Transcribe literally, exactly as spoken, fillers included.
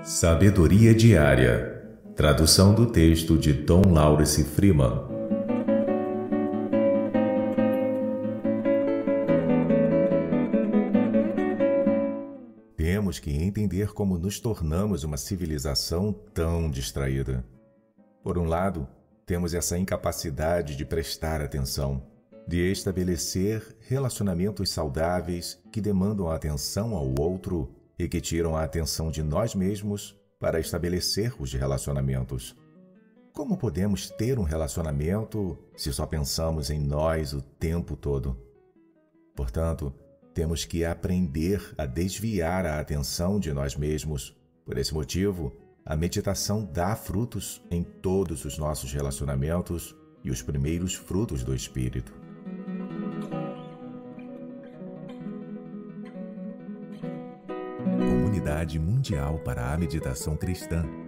Sabedoria Diária. Tradução do texto de Tom Lawrence Freeman. Temos que entender como nos tornamos uma civilização tão distraída. Por um lado, temos essa incapacidade de prestar atenção, de estabelecer relacionamentos saudáveis que demandam a atenção ao outro e que tiram a atenção de nós mesmos para estabelecer os relacionamentos. Como podemos ter um relacionamento se só pensamos em nós o tempo todo? Portanto, temos que aprender a desviar a atenção de nós mesmos. Por esse motivo, a meditação dá frutos em todos os nossos relacionamentos e os primeiros frutos do Espírito. Comunidade Mundial para a Meditação Cristã.